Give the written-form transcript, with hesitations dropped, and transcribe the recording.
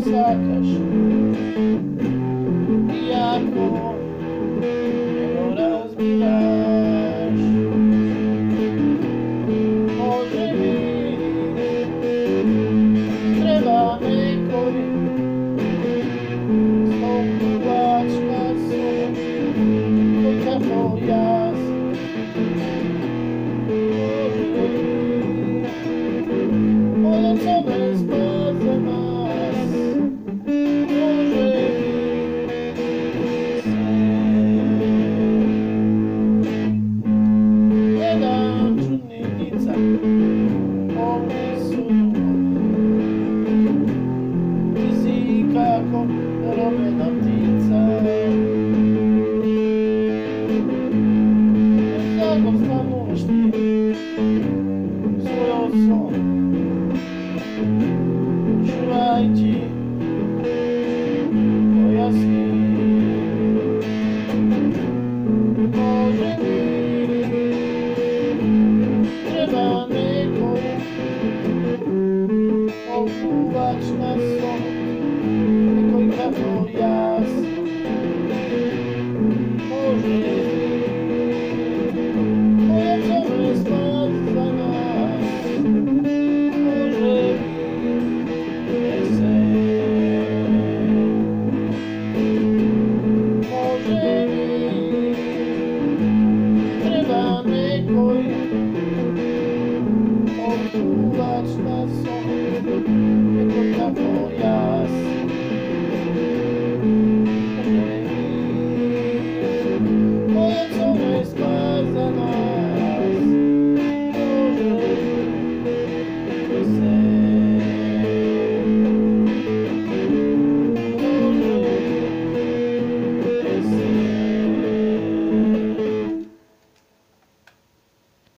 sakaš iako nego razbiraš. Može mi treba nekoj stokuvač na sobom koji kako ja sam. Može mi od sobe spaze nas. Može mi se jedan čudni dicak ovdje su ti si kako robena ptica. Kako stanuješ ti svoj osom, čuvaj ti koja si. Može mi treba neko okuvač na sobu, nekoj kako ja sam. Može mi koja zove spas za nas. Može mi se. Može mi treba nekoj okuvač na sobu.